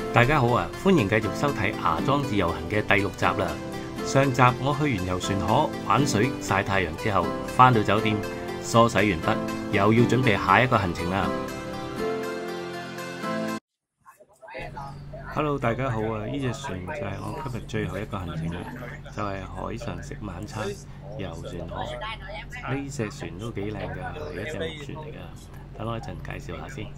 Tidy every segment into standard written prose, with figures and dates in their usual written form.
大家好啊，歡迎繼續收睇芽莊自由行嘅第6集啦。上集我去完遊船河玩水曬太陽之後，返到酒店梳洗完畢，又要準備下一個行程啦。Hello， 大家好啊！呢隻船就係我今日最後一個行程啦，就係海上食晚餐遊船河。呢隻船都幾靚㗎，係一隻木船嚟㗎。等我一陣介紹下先。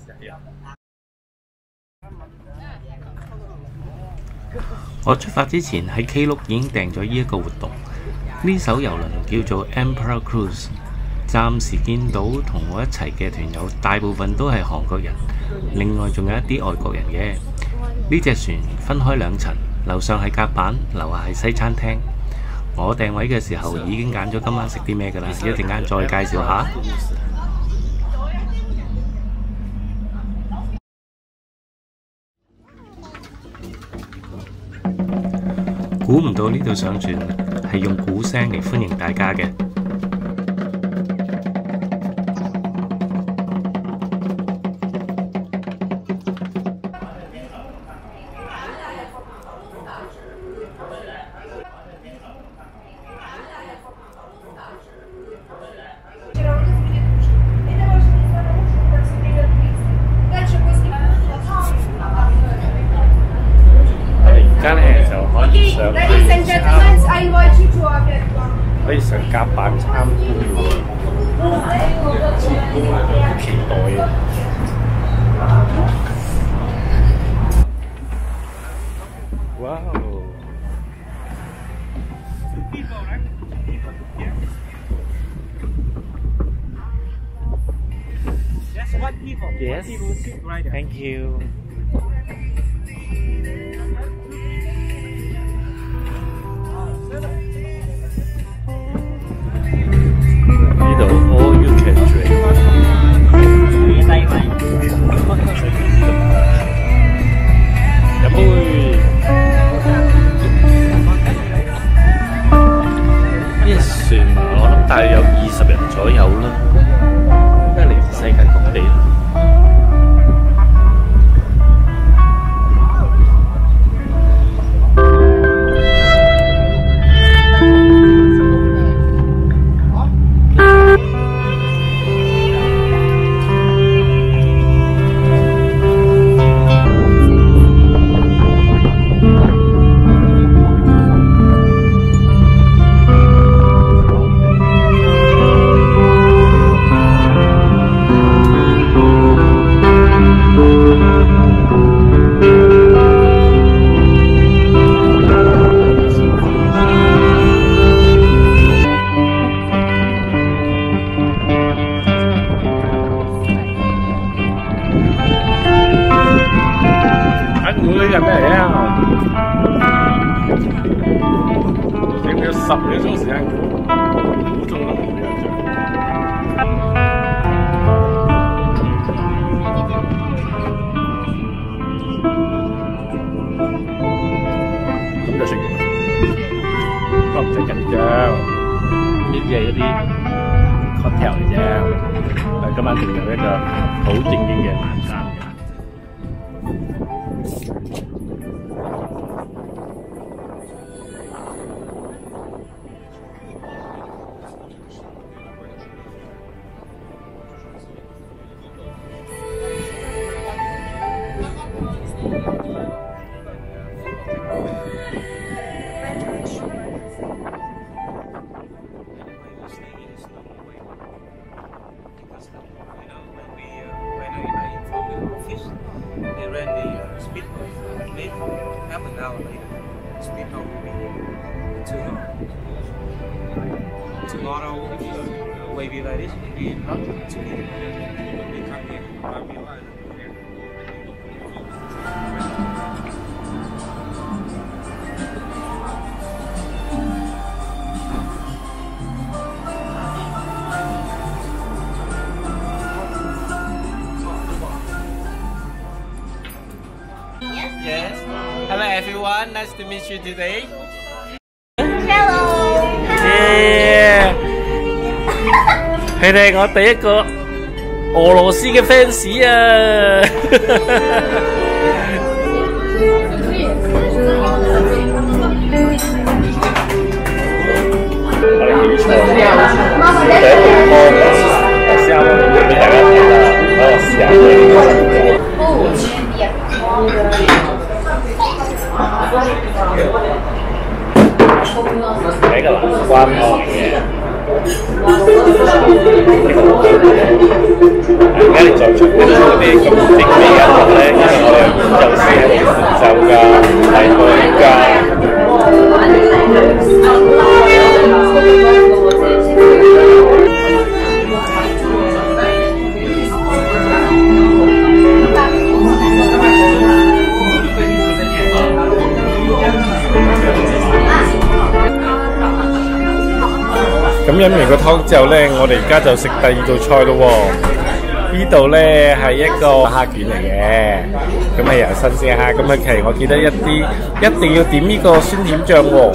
我出發之前喺 Klook 已經訂咗呢一個活動，呢艘遊輪叫做 Emperor Cruise。暫時見到同我一齊嘅團友大部分都係韓國人，另外仲有一啲外國人嘅。呢隻船分開2層，樓上係甲板，樓下係西餐廳。我訂位嘅時候已經揀咗今晚食啲咩㗎啦，一陣間再介紹下。估唔到呢度上船係用鼓聲嚟歡迎大家嘅。而家咧就可以上甲板參觀喎，好期待啊！哇哦！Yes, thank you. 呢度 all you can drink。飲杯。呢隻船我諗大約有20人左右啦，應該嚟自世界各地。係咩嚟啊？整咗10幾鐘時間估中都冇印象。咁就食完，不過唔使緊張，呢啲係一啲 cocktail 嚟啫。但今晚仲有一個好正經嘅晚餐嘅。 They ran the speedboat late, half an hour later. The speedboat will be tomorrow. Wavy like this will be up to me. They come here, Bobby Line. Yes. Hello everyone. Nice to meet you today. Hello. Yeah. 佢哋係我第一個俄羅斯嘅 fans 啊！ 我哋點菜？第一道湯蝦喎，俾大家睇啦，等我試下佢。係一個南瓜湯嚟嘅。而家你在場睇到嗰啲咁精美嘅音樂咧，因為我哋有時喺度伴奏㗎，係佢㗎。咁飲完個湯之後咧，我哋而家就食第二道菜咯喎。呢度咧係一個蝦卷嚟嘅，咁係由新鮮蝦。咁啊，其實我記得一定要點呢個酸甜醬喎。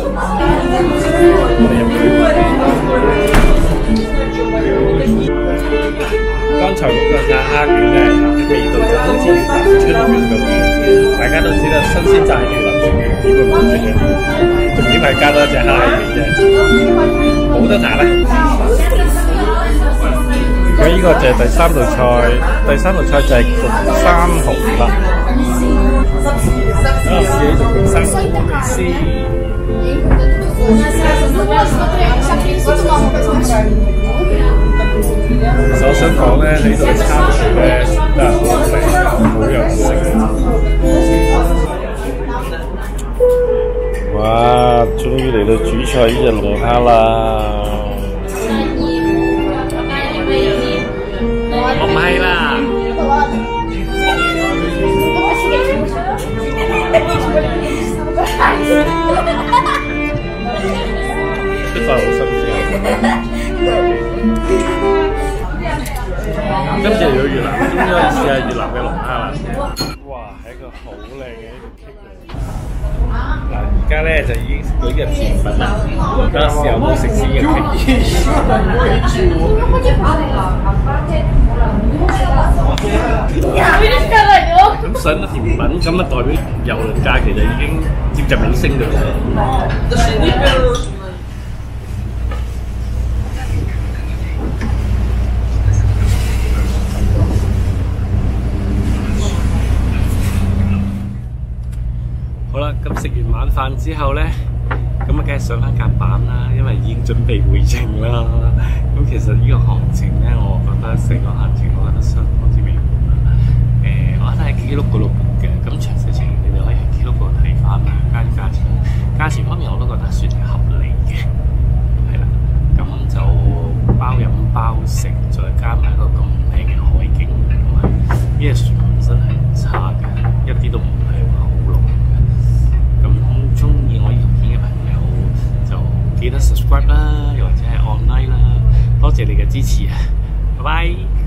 剛才嗰個蝦卷咧，味道就好似越南春卷咁。大家都知道新鮮就係越南春卷點會唔食嘅，重點係加多一隻蝦喺面啫。冇得彈啦！咁呢個就係第三道菜，第三道菜就係焗生蠔啦。咁我試下呢度焗生蠔先。其實我想講咧，你呢度嘅餐廚咧真係好靚，好有食嘅。哇！終於嚟到主菜呢隻龍蝦啦！我唔係啦。啲飯好新鮮。今次嚟到越南，終於可以試下越南嘅龍蝦啦！哇，係一個好靚嘅呢個 cake 嚟。嗱，而家咧就已經食到呢個甜品啦。等我試下有冇食先嘅 cake。咁上咗甜品，咁啊代表郵輪假期就已經接近尾聲㗎啦。好啦，咁食完晚飯之後咧，咁啊梗係上翻甲板啦，因為已經準備回程啦。咁其實呢個行程咧，我覺得成個行程我覺得相當之美滿啦。我覺得喺 Klook 嗰度 book 嘅，咁詳細情形你哋可以喺 Klook 嗰度睇翻啦。價錢方面我都覺得算係合理嘅，係啦。咁就包飲包食，再加埋一個咁靚嘅海景，同埋呢隻船本身係唔差嘅，一啲都唔係話好濃嘅。咁中意我呢條片嘅朋友就記得 subscribe 啦，又或者係按 like 啦，多謝你嘅支持啊！拜拜。